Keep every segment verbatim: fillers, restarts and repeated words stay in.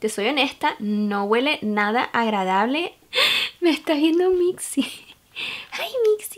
Te soy honesta, no huele nada agradable. Me está viendo Mixi. ¡Ay, Mixi!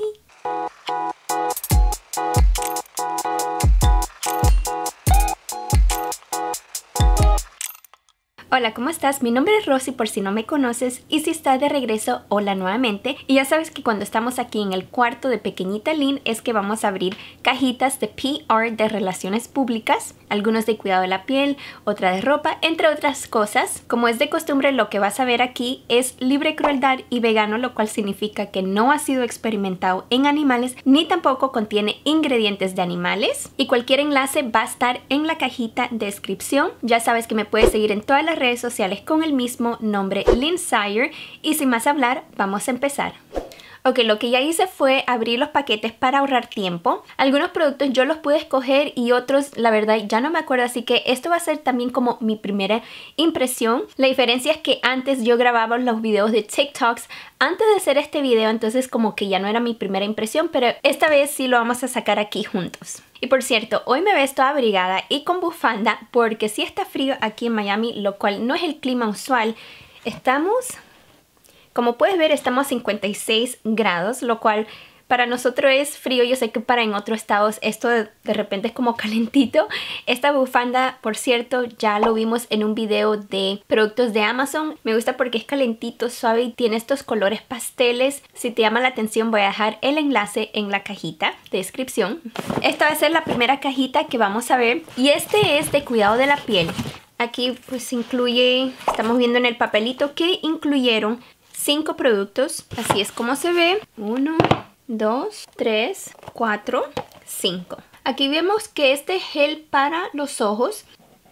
Hola, ¿cómo estás? Mi nombre es Rosy por si no me conoces y si estás de regreso, hola nuevamente. Y ya sabes que cuando estamos aquí en el cuarto de Pequeñita Lynn es que vamos a abrir cajitas de P R de relaciones públicas, algunos de cuidado de la piel, otra de ropa, entre otras cosas. Como es de costumbre, lo que vas a ver aquí es libre crueldad y vegano, lo cual significa que no ha sido experimentado en animales ni tampoco contiene ingredientes de animales. Y cualquier enlace va a estar en la cajita de descripción. Ya sabes que me puedes seguir en todas las redes redes sociales con el mismo nombre, Lynn Sire, y sin más hablar, vamos a empezar. Ok, lo que ya hice fue abrir los paquetes para ahorrar tiempo. Algunos productos yo los pude escoger y otros, la verdad, ya no me acuerdo, así que esto va a ser también como mi primera impresión. La diferencia es que antes yo grababa los videos de TikToks antes de hacer este video, entonces como que ya no era mi primera impresión, pero esta vez sí lo vamos a sacar aquí juntos. Y por cierto, hoy me ves toda abrigada y con bufanda porque sí está frío aquí en Miami, lo cual no es el clima usual. Estamos... Como puedes ver, estamos a cincuenta y seis grados, lo cual para nosotros es frío. Yo sé que para en otros estados esto de, de repente es como calentito. Esta bufanda, por cierto, ya lo vimos en un video de productos de Amazon. Me gusta porque es calentito, suave y tiene estos colores pasteles. Si te llama la atención, voy a dejar el enlace en la cajita de descripción. Esta va a ser la primera cajita que vamos a ver y este es de cuidado de la piel. Aquí pues incluye, estamos viendo en el papelito que incluyeron cinco productos, así es como se ve. uno, dos, tres, cuatro, cinco. Aquí vemos que este gel para los ojos.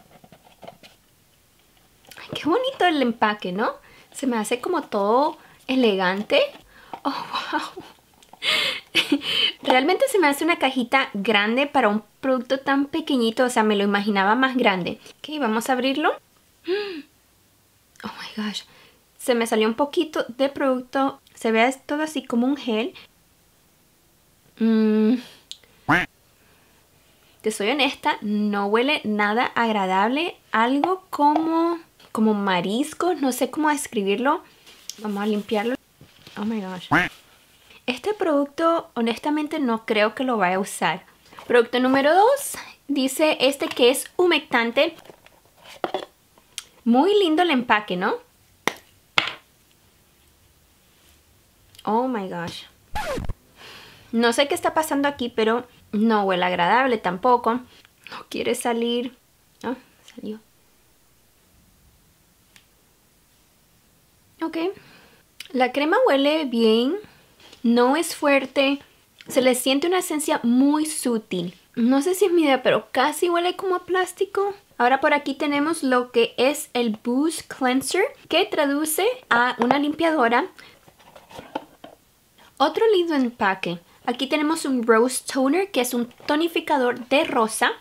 Ay, qué bonito el empaque, ¿no? Se me hace como todo elegante. Oh, wow. Realmente se me hace una cajita grande para un producto tan pequeñito. O sea, me lo imaginaba más grande. Ok, vamos a abrirlo. Oh my gosh. Se me salió un poquito de producto. Se ve todo así como un gel. Mm. Te soy honesta, no huele nada agradable. Algo como, como mariscos. No sé cómo describirlo. Vamos a limpiarlo. Oh my gosh. Este producto, honestamente, no creo que lo vaya a usar. Producto número dos. Dice este que es humectante. Muy lindo el empaque, ¿no? Oh my gosh. No sé qué está pasando aquí, pero no huele agradable tampoco. No quiere salir. Ah, salió. Ok. La crema huele bien. No es fuerte. Se le siente una esencia muy sutil. No sé si es mi idea, pero casi huele como a plástico. Ahora por aquí tenemos lo que es el Boost Cleanser, que traduce a una limpiadora. Otro lindo empaque. Aquí tenemos un Rose Toner, que es un tonificador de rosa.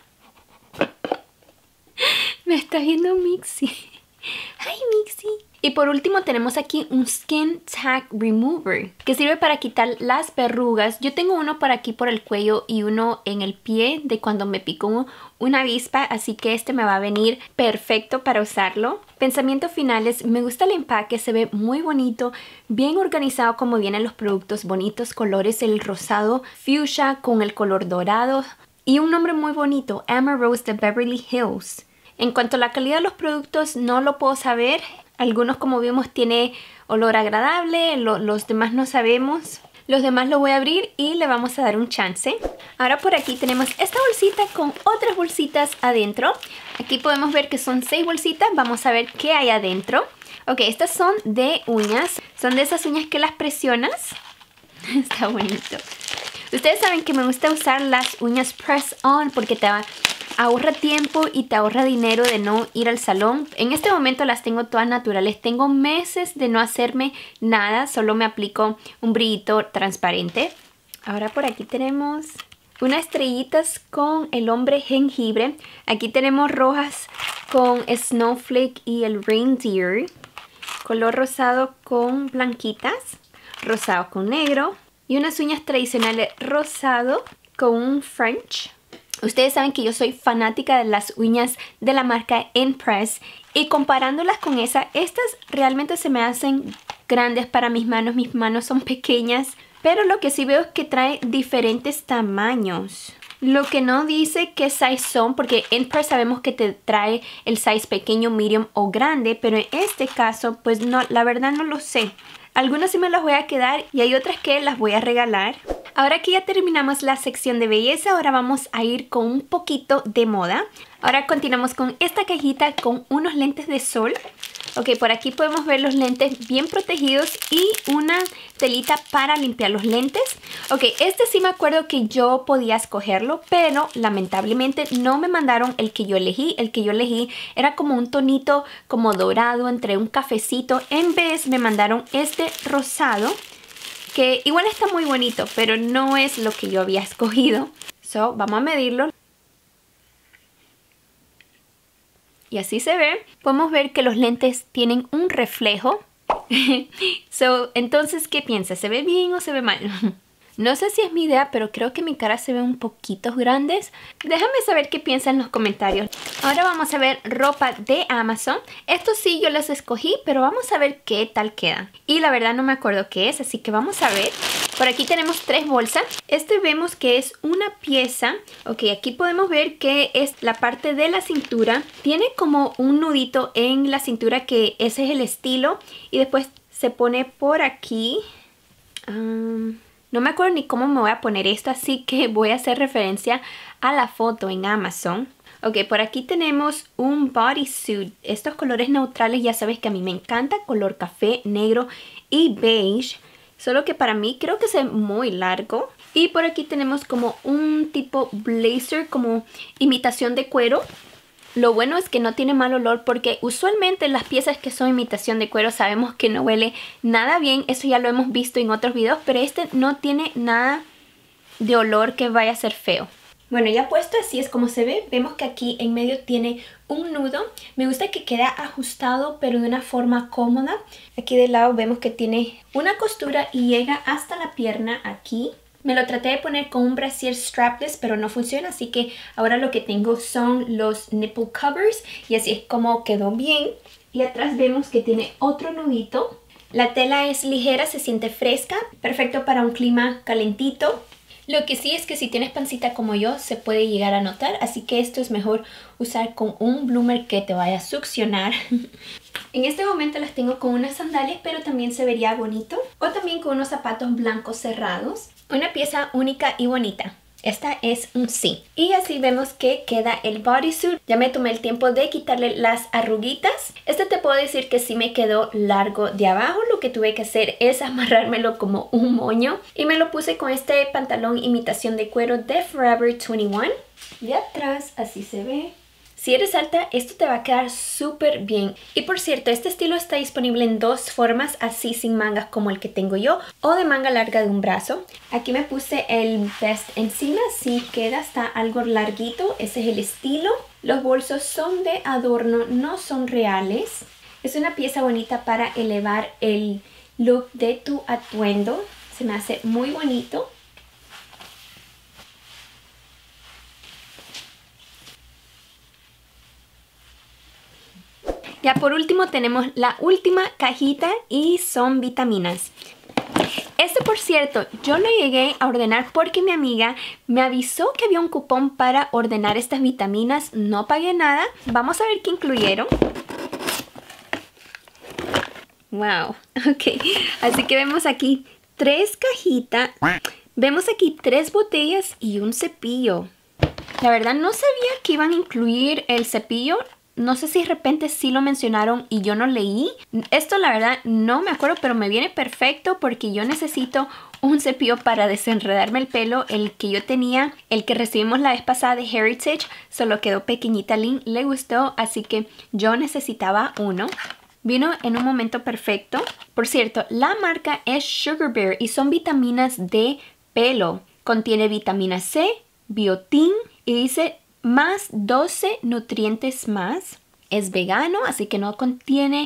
Me está viendo Mixi. ¡Ay, Mixi! Y por último tenemos aquí un Skin Tag Remover, que sirve para quitar las verrugas. Yo tengo uno por aquí por el cuello y uno en el pie de cuando me picó una avispa, así que este me va a venir perfecto para usarlo. Pensamientos finales, me gusta el empaque, se ve muy bonito, bien organizado como vienen los productos, bonitos colores, el rosado fuchsia con el color dorado y un nombre muy bonito, Amarose de Beverly Hills. En cuanto a la calidad de los productos, no lo puedo saber. Algunos, como vimos, tiene olor agradable, lo, los demás no sabemos. Los demás lo voy a abrir y le vamos a dar un chance. Ahora por aquí tenemos esta bolsita con otras bolsitas adentro. Aquí podemos ver que son seis bolsitas. Vamos a ver qué hay adentro. Ok, estas son de uñas. Son de esas uñas que las presionas. Está bonito. Ustedes saben que me gusta usar las uñas press on porque te va... ahorra tiempo y te ahorra dinero de no ir al salón. En este momento las tengo todas naturales. Tengo meses de no hacerme nada. Solo me aplico un brillito transparente. Ahora por aquí tenemos unas estrellitas con el hombre jengibre. Aquí tenemos rojas con Snowflake y el Reindeer. Color rosado con blanquitas. Rosado con negro. Y unas uñas tradicionales rosado con un French. Ustedes saben que yo soy fanática de las uñas de la marca Impress y comparándolas con esa, estas realmente se me hacen grandes para mis manos. Mis manos son pequeñas, pero lo que sí veo es que trae diferentes tamaños. Lo que no dice qué size son, porque Impress sabemos que te trae el size pequeño, medium o grande, pero en este caso, pues no, la verdad no lo sé. Algunas sí me las voy a quedar y hay otras que las voy a regalar. Ahora que ya terminamos la sección de belleza, ahora vamos a ir con un poquito de moda. Ahora continuamos con esta cajita con unos lentes de sol. Ok, por aquí podemos ver los lentes bien protegidos y una telita para limpiar los lentes. Ok, este sí me acuerdo que yo podía escogerlo, pero lamentablemente no me mandaron el que yo elegí. El que yo elegí era como un tonito como dorado entre un cafecito. En vez me mandaron este rosado, que igual está muy bonito, pero no es lo que yo había escogido. So, vamos a medirlo. Y así se ve. Podemos ver que los lentes tienen un reflejo. So, entonces, ¿qué piensas? ¿Se ve bien o se ve mal? No sé si es mi idea, pero creo que mi cara se ve un poquito grandes. Déjame saber qué piensan en los comentarios. Ahora vamos a ver ropa de Amazon. Estos sí yo los escogí, pero vamos a ver qué tal quedan. Y la verdad no me acuerdo qué es, así que vamos a ver. Por aquí tenemos tres bolsas. Este vemos que es una pieza. Ok, aquí podemos ver que es la parte de la cintura. Tiene como un nudito en la cintura, que ese es el estilo. Y después se pone por aquí. Um... No me acuerdo ni cómo me voy a poner esto, así que voy a hacer referencia a la foto en Amazon. Ok, por aquí tenemos un bodysuit. Estos colores neutrales ya sabes que a mí me encanta. Color café, negro y beige. Solo que para mí creo que es muy largo. Y por aquí tenemos como un tipo blazer, como imitación de cuero. Lo bueno es que no tiene mal olor, porque usualmente las piezas que son imitación de cuero sabemos que no huele nada bien. Eso ya lo hemos visto en otros videos, pero este no tiene nada de olor que vaya a ser feo. Bueno, ya puesto así es como se ve. Vemos que aquí en medio tiene un nudo. Me gusta que queda ajustado, pero de una forma cómoda. Aquí de lado vemos que tiene una costura y llega hasta la pierna aquí. Me lo traté de poner con un brasier strapless, pero no funciona, así que ahora lo que tengo son los nipple covers y así es como quedó bien. Y atrás vemos que tiene otro nudito. La tela es ligera, se siente fresca, perfecto para un clima calentito. Lo que sí es que si tienes pancita como yo, se puede llegar a notar, así que esto es mejor usar con un bloomer que te vaya a succionar. En este momento las tengo con unas sandalias, pero también se vería bonito. O también con unos zapatos blancos cerrados. Una pieza única y bonita. Esta es un sí. Y así vemos que queda el bodysuit. Ya me tomé el tiempo de quitarle las arruguitas. Este te puedo decir que sí me quedó largo de abajo. Lo que tuve que hacer es amarrármelo como un moño. Y me lo puse con este pantalón imitación de cuero de Forever veintiuno. De atrás así se ve. Si eres alta, esto te va a quedar súper bien. Y por cierto, este estilo está disponible en dos formas, así sin mangas como el que tengo yo, o de manga larga de un brazo. Aquí me puse el vest encima, sí queda, está algo larguito, ese es el estilo. Los bolsos son de adorno, no son reales. Es una pieza bonita para elevar el look de tu atuendo. Se me hace muy bonito. Ya por último tenemos la última cajita y son vitaminas. Este, por cierto, yo lo llegué a ordenar porque mi amiga me avisó que había un cupón para ordenar estas vitaminas. No pagué nada. Vamos a ver qué incluyeron. Wow, ok. Así que vemos aquí tres cajitas. Vemos aquí tres botellas y un cepillo. La verdad no sabía que iban a incluir el cepillo. No sé si de repente sí lo mencionaron y yo no leí. Esto la verdad no me acuerdo, pero me viene perfecto porque yo necesito un cepillo para desenredarme el pelo. El que yo tenía, el que recibimos la vez pasada de Heritage, solo quedó pequeñita. Lynn le gustó, así que yo necesitaba uno. Vino en un momento perfecto. Por cierto, la marca es Sugar Bear y son vitaminas de pelo. Contiene vitamina C, biotín y dice más doce nutrientes más. Es vegano, así que no contiene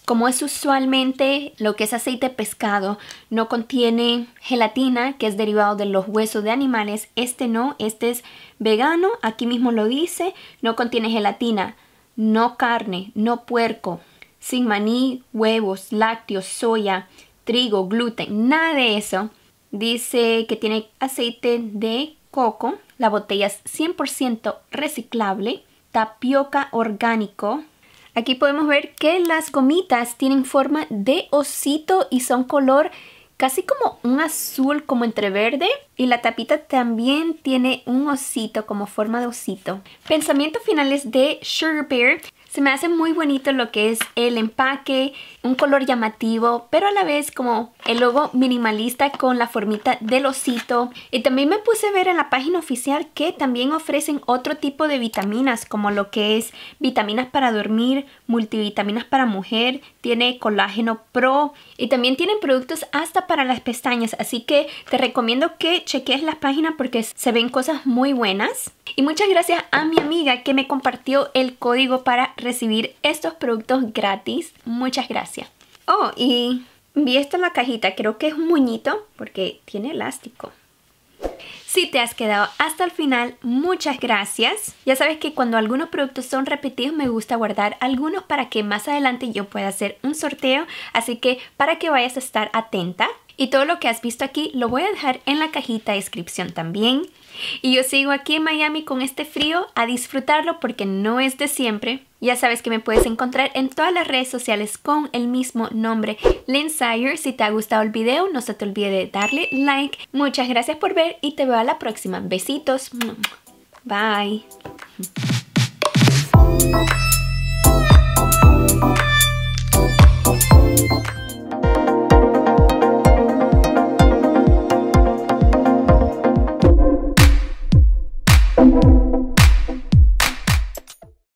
Como es usualmente lo que es aceite de pescado, no contiene gelatina, que es derivado de los huesos de animales. Este no, este es vegano, aquí mismo lo dice, no contiene gelatina, no carne, no puerco, sin maní, huevos, lácteos, soya, trigo, gluten, nada de eso. Dice que tiene aceite de coco, la botella es cien por ciento reciclable, tapioca orgánico. Aquí podemos ver que las gomitas tienen forma de osito y son color casi como un azul como entre verde. Y la tapita también tiene un osito como forma de osito. Pensamientos finales de Sugar Bear. Se me hace muy bonito lo que es el empaque, un color llamativo, pero a la vez como el logo minimalista con la formita del osito. Y también me puse a ver en la página oficial que también ofrecen otro tipo de vitaminas, como lo que es vitaminas para dormir, multivitaminas para mujer, tiene colágeno pro y también tienen productos hasta para las pestañas. Así que te recomiendo que cheques la página porque se ven cosas muy buenas. Y muchas gracias a mi amiga que me compartió el código para recibir estos productos gratis. Muchas gracias. Oh, y vi esto en la cajita. Creo que es un moñito porque tiene elástico. Si te has quedado hasta el final, muchas gracias. Ya sabes que cuando algunos productos son repetidos me gusta guardar algunos para que más adelante yo pueda hacer un sorteo. Así que para que vayas a estar atenta. Y todo lo que has visto aquí lo voy a dejar en la cajita de descripción también. Y yo sigo aquí en Miami con este frío a disfrutarlo porque no es de siempre. Ya sabes que me puedes encontrar en todas las redes sociales con el mismo nombre, Lynn Sire. Si te ha gustado el video, no se te olvide de darle like. Muchas gracias por ver y te veo a la próxima. Besitos. Bye.